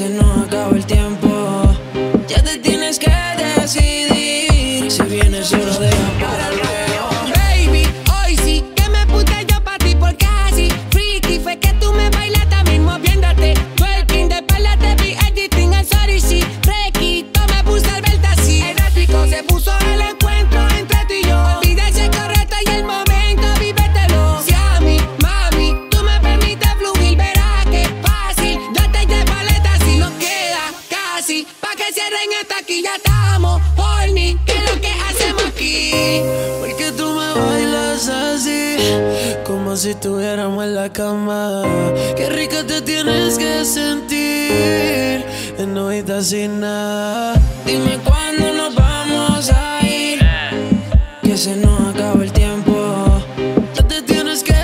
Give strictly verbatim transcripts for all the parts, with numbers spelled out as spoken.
se nos acaba el tiempo. Ya te tienes que decidir. Si vienes solo deja para luego. Baby, hoy sí que me puse yo pa' ti por casi freaky. Fue que tú me bailaste mismo moviéndote. Twerking de espalda te vi editing and sorry sí. Requito me puse al verte así. Erótico se puso el encuentro entre tú y yo. Olvídese correcto y el momento, vívetelo. Si a mí, mami, tú me permites fluir, verás que es fácil. Date de paleta si nos queda casi. Pa' que cierren esta aquí ya estamos horny. ¿Qué es lo que hacemos aquí? Porque tú me bailas así, como si estuviéramos en la cama. Qué rica te tienes que sentir, en novita sin nada. Dime cuándo nos vamos a ir, que se nos acaba el tiempo. Ya te tienes que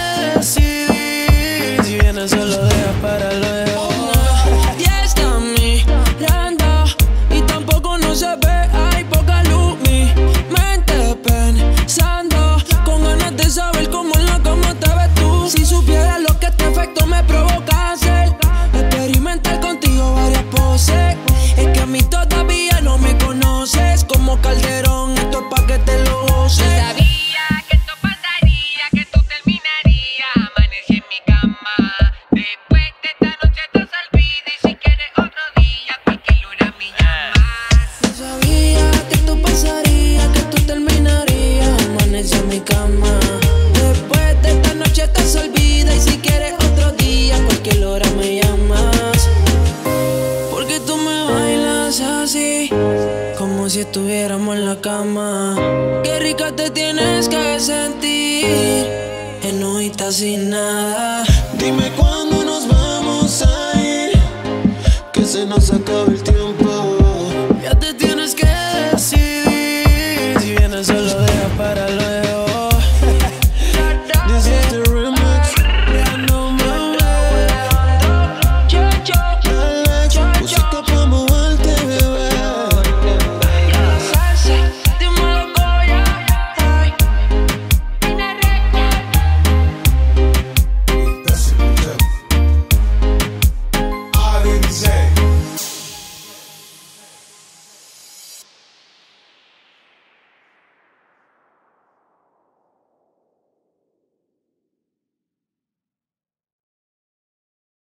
decidir. Si vienes solo deja para luego. Y está mirando y tampoco no se ve, hay poca luz. Mi mente pensando, con ganas de saber cómo en la cama te ves tú. Si supieras lo que este efecto me provoca hacer, experimentar contigo varias poses. Es que a mí todavía no me conoces, como Calderón, esto es pa' que te lo goces. Sabía que esto pasaría, que tú terminarías. Amanecí en mi cama. Después de esta noche estás olvida. Y si quieres otro día, cualquier hora me llamas. Yo sabía que esto pasaría, que tú terminarías. Amanecí en mi cama. Después de esta noche estás olvida. Y si quieres otro día, cualquier hora me llamas. Porque tú me bailas así, como si estuviéramos en la cama. Qué rica te tienes que sentir, en novita sin nada. Dime cuándo nos vamos a ir, que se nos acaba el tiempo.